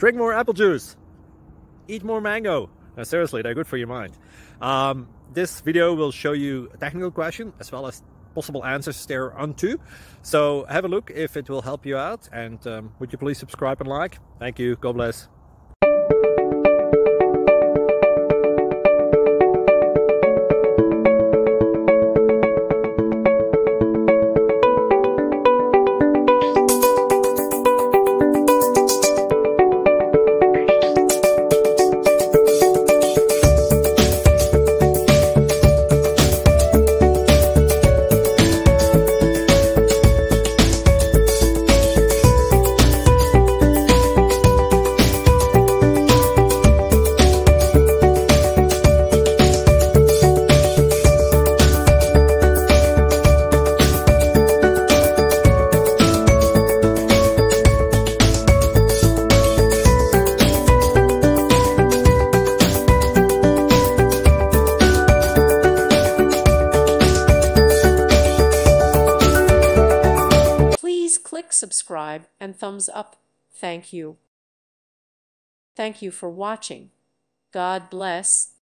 drink more apple juice, eat more mango. No, seriously, they're good for your mind. This video will show you a technical question as well as possible answers thereunto. So have a look if it will help you out, and would you please subscribe and like? Thank you. God bless. Click subscribe and thumbs up. Thank you. Thank you for watching. God bless.